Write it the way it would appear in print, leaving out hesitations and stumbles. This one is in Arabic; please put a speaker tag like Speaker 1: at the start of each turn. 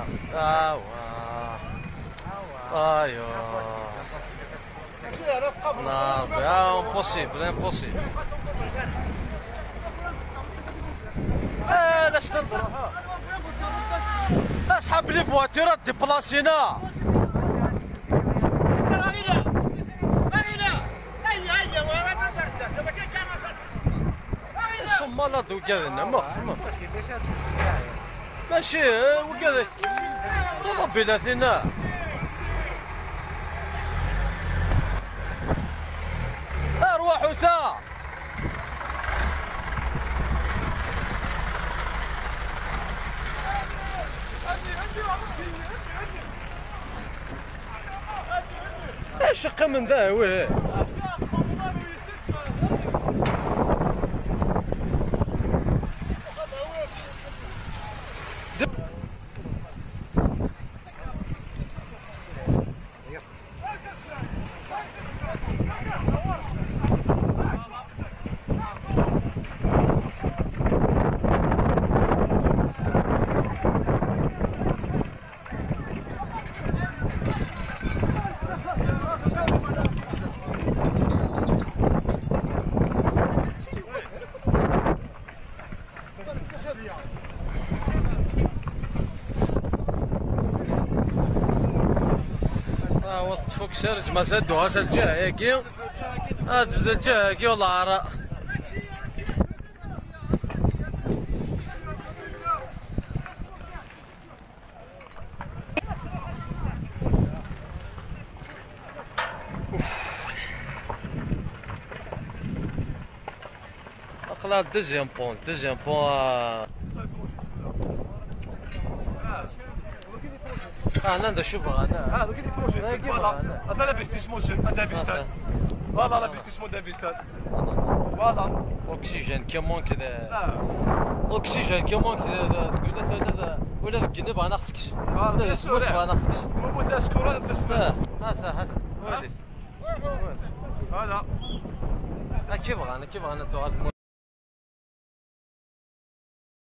Speaker 1: ايوا لا امبوسيبل امبوسيبل. لاش تنظروا اصحاب لي فواتيرات ديبلاسينا. ثم لا دوكا ماشي وكذا طوموبيلاتنا. ارواحوا ساعة شق من ذا ويه وسط فوق شارج ما سدوهاش الجهه هاكي تفز الجهه هاكي والله عراء. اقلا دوزيام بون هنا شوف هذا
Speaker 2: كي دي بروجي فوالا هذا لافيستيسمون دافيستان فوالا لافيستيسمون دافيستان فوالا
Speaker 1: اوكسيجين كي مونك اوكسيجين كي مونك تقول ولا ذاك الجنب انا خصكش ولا سموت انا خصكش
Speaker 2: مو تاع سكور في السماء
Speaker 1: هذا وليس
Speaker 2: هذا
Speaker 1: كيف بغانا تو